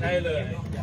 ได้เลย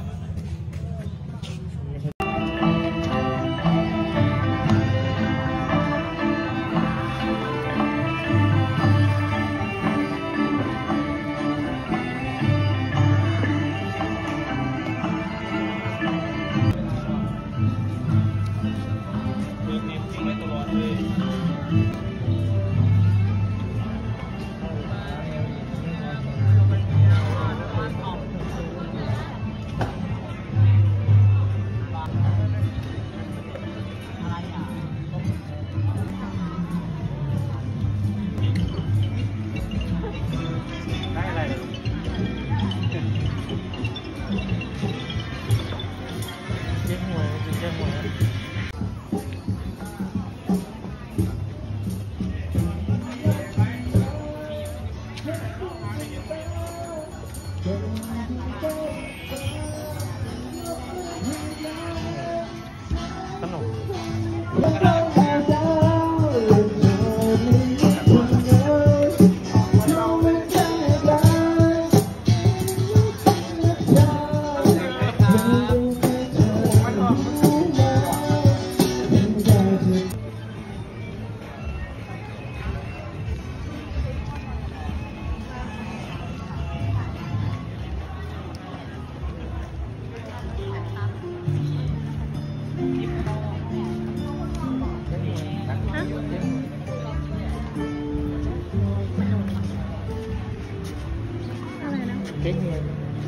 เค้กเนี่ย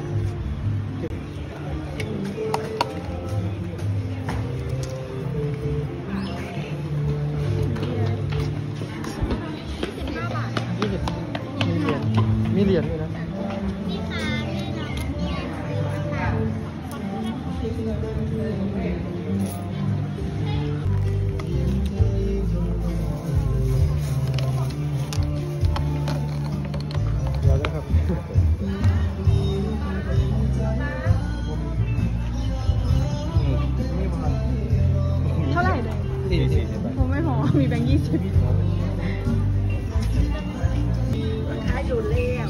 มีเหรียญด้วยนะเดี๋ยวนะครับเท่าไหร่เลย40 ผมไม่พอมีแบงค์20ขายอยู่เลี้ยว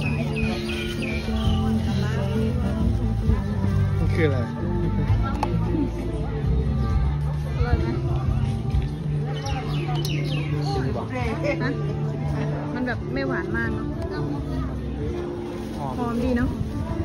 มันคืออะไรอร่อยไหมฮะมันแบบไม่หวานมากเนาะหอมดีเนาะ